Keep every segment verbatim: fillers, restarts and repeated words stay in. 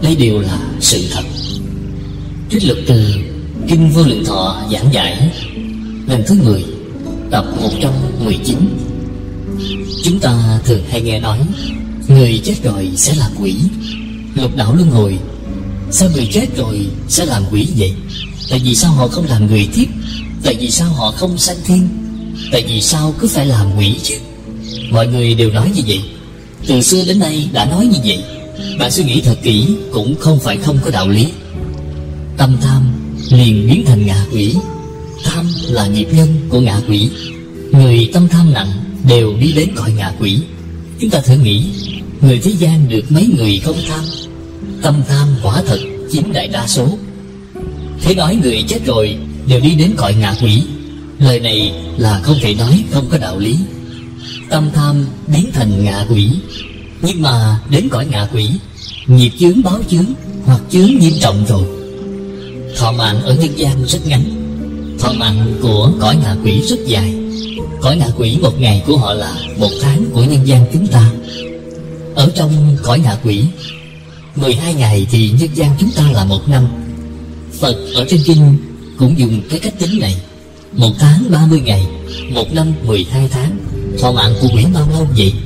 đây đều là sự thật. Trích lục từ Kinh Vô Lượng Thọ giảng giải lần thứ mười, tập một trăm mười chín. Chúng ta thường hay nghe nói người chết rồi sẽ làm quỷ, lục đạo luân hồi. Sao người chết rồi sẽ làm quỷ vậy? Tại vì sao họ không làm người tiếp? Tại vì sao họ không sanh thiên? Tại vì sao cứ phải làm quỷ chứ? Mọi người đều nói như vậy, từ xưa đến nay đã nói như vậy. Bạn suy nghĩ thật kỹ cũng không phải không có đạo lý. Tâm tham liền biến thành ngạ quỷ. Tham là nghiệp nhân của ngạ quỷ. Người tâm tham nặng đều đi đến cõi ngạ quỷ. Chúng ta thử nghĩ, người thế gian được mấy người không tham? Tâm tham quả thật chiếm đại đa số. Thế nói người chết rồi đều đi đến cõi ngạ quỷ, lời này là không thể nói không có đạo lý. Tâm tham biến thành ngạ quỷ, nhưng mà đến cõi ngạ quỷ, nghiệp chướng báo chướng hoặc chướng nghiêm trọng rồi. Thọ mạng ở nhân gian rất ngắn, thọ mạng của cõi ngạ quỷ rất dài. Cõi ngạ quỷ một ngày của họ là một tháng của nhân gian chúng ta. Ở trong cõi ngạ quỷ, mười hai ngày thì nhân gian chúng ta là một năm. Phật ở trên kinh cũng dùng cái cách tính này. Một tháng ba mươi ngày, một năm mười hai tháng. Thọ mạng của quỷ bao lâu vậy?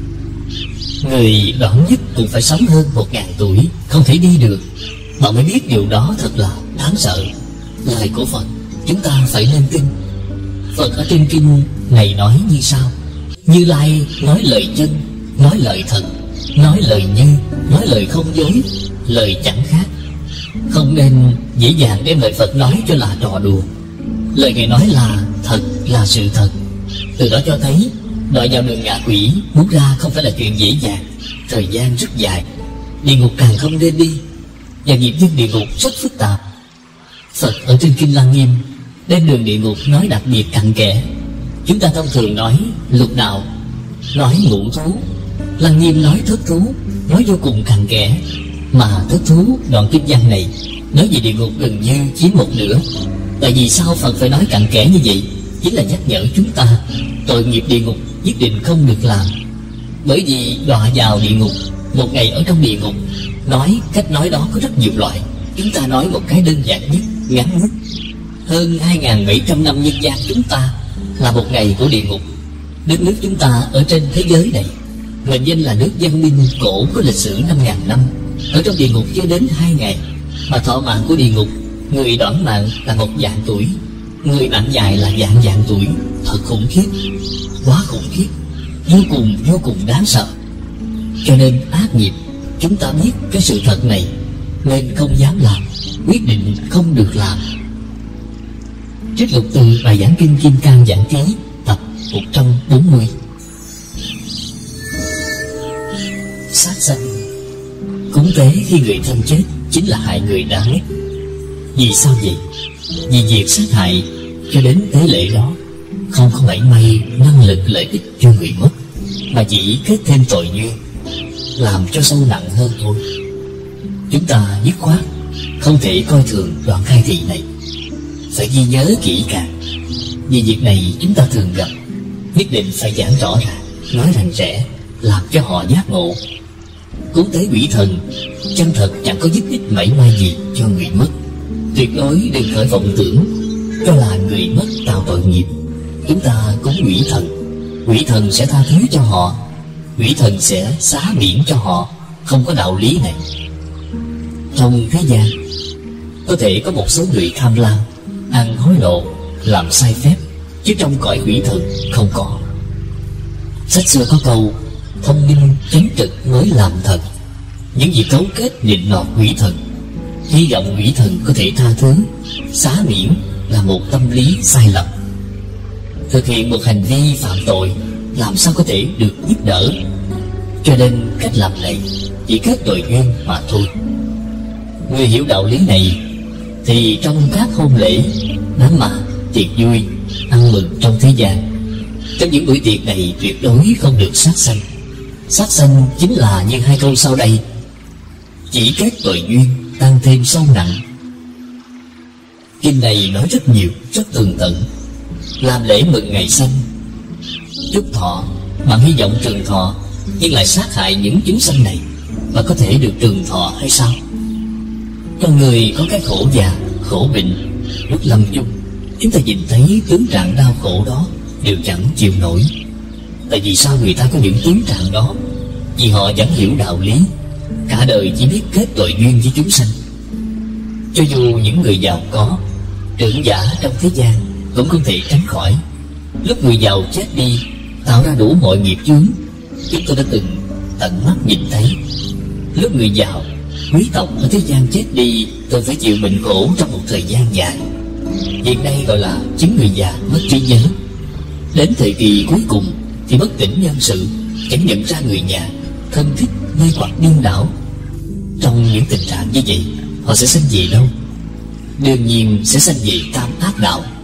Người đoạn nhất cũng phải sống hơn một ngàn tuổi, không thể đi được. Bạn mới biết điều đó thật là đáng sợ. Lời của Phật chúng ta phải nên tin. Phật ở trên kinh này nói như sau: Như Lai nói lời chân, nói lời thật, nói lời như, nói lời không dối, lời chẳng khác. Không nên dễ dàng đem lời Phật nói cho là trò đùa. Lời Ngài nói là thật, là sự thật. Từ đó cho thấy đọa vào đường ngạ quỷ muốn ra không phải là chuyện dễ dàng, thời gian rất dài. Địa ngục càng không nên đi, và nghiệp nhân địa ngục rất phức tạp. Phật ở trên kinh Lăng Nghiêm đem đường địa ngục nói đặc biệt cặn kẽ. Chúng ta thông thường nói lục đạo, nói ngũ thú. Lăng Nghiêm nói thất thú, nói vô cùng cặn kẽ. Mà thất thú đoạn kinh văn này nói về địa ngục gần như chiếm một nửa. Tại vì sao Phật phải nói cặn kẽ như vậy? Chính là nhắc nhở chúng ta tội nghiệp địa ngục nhất định không được làm. Bởi vì đọa vào địa ngục, một ngày ở trong địa ngục, nói cách nói đó có rất nhiều loại. Chúng ta nói một cái đơn giản nhất, ngắn nhất. Hơn hai nghìn bảy trăm năm nhân gian chúng ta là một ngày của địa ngục. Đất nước chúng ta ở trên thế giới này mệnh danh là nước văn minh cổ có lịch sử năm nghìn năm. Ở trong địa ngục chưa đến hai ngày, mà thọ mạng của địa ngục, người đoạn mạng là một vạn tuổi, người mạng dài là vạn vạn tuổi. Thật khủng khiếp, quá khủng khiếp, vô cùng vô cùng đáng sợ. Cho nên ác nghiệp, chúng ta biết cái sự thật này nên không dám làm, quyết định không được làm. Trích lục từ bài giảng kinh Kim Cang Giảng Ký tập một trăm bốn mươi. Sát sanh cúng tế khi người thân chết chính là hại người đáng nhất. Vì sao vậy? Vì việc sát hại cho đến tế lễ đó không có mảy may năng lực lợi ích cho người mất, mà chỉ kết thêm tội duyên, làm cho sâu nặng hơn thôi. Chúng ta dứt khoát không thể coi thường đoạn khai thị này, phải ghi nhớ kỹ càng. Vì việc này chúng ta thường gặp, nhất định phải giảng rõ ràng, nói rành rẽ, làm cho họ giác ngộ. Cúng tế quỷ thần chân thật chẳng có giúp ích mảy may gì cho người mất. Tuyệt đối đừng khởi vọng tưởng cho là người mất tạo tội nghiệp. Chúng ta cúng quỷ thần, quỷ thần sẽ tha thứ cho họ, quỷ thần sẽ xá miễn cho họ. Không có đạo lý này. Trong thế gian có thể có một số người tham lam, ăn hối lộ, làm sai phép, chứ trong cõi quỷ thần không có. Sách xưa có câu thông minh chánh trực mới làm thật. Những gì cấu kết nịnh nọt quỷ thần, hy vọng quỷ thần có thể tha thứ, xá miễn là một tâm lý sai lầm. Thực hiện một hành vi phạm tội làm sao có thể được giúp đỡ? Cho nên cách làm này chỉ kết tội duyên mà thôi. Người hiểu đạo lý này thì trong các hôn lễ, đám ma, tiệc vui, ăn mừng trong thế gian, trong những buổi tiệc này tuyệt đối không được sát sanh. Sát sanh chính là như hai câu sau đây: chỉ kết tội duyên, tăng thêm sâu nặng. Kinh này nói rất nhiều, rất tường tận. Làm lễ mừng ngày sanh, chúc thọ, bạn hy vọng trường thọ, nhưng lại sát hại những chúng sanh này, mà có thể được trường thọ hay sao? Con người có cái khổ già, khổ bệnh, lúc lâm chung chúng ta nhìn thấy tướng trạng đau khổ đó đều chẳng chịu nổi. Tại vì sao người ta có những tướng trạng đó? Vì họ vẫn hiểu đạo lý, cả đời chỉ biết kết tội duyên với chúng sanh. Cho dù những người giàu có, trưởng giả trong thế gian cũng không thể tránh khỏi. Lúc người giàu chết đi, tạo ra đủ mọi nghiệp chướng, chúng tôi đã từng tận mắt nhìn thấy. Lúc người giàu, quý tộc ở thế gian chết đi, tôi phải chịu bệnh khổ trong một thời gian dài. Hiện nay gọi là chứng người già mất trí nhớ. Đến thời kỳ cuối cùng thì bất tỉnh nhân sự, chẳng nhận ra người nhà, thân thích mê hoặc điên đảo. Trong những tình trạng như vậy, họ sẽ sanh về đâu? Đương nhiên sẽ sanh về tam ác đạo.